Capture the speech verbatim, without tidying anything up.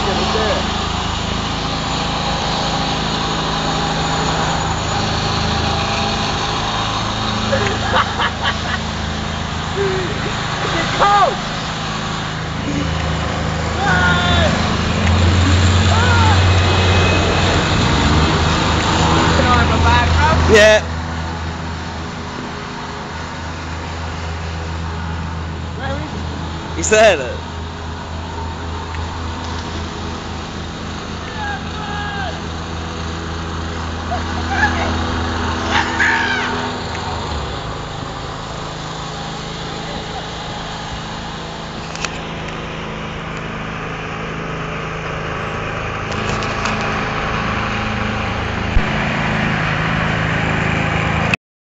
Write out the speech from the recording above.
gonna do it. Is it cold? Can I have a bag, bro? Yeah. Where is he? He's there. Look.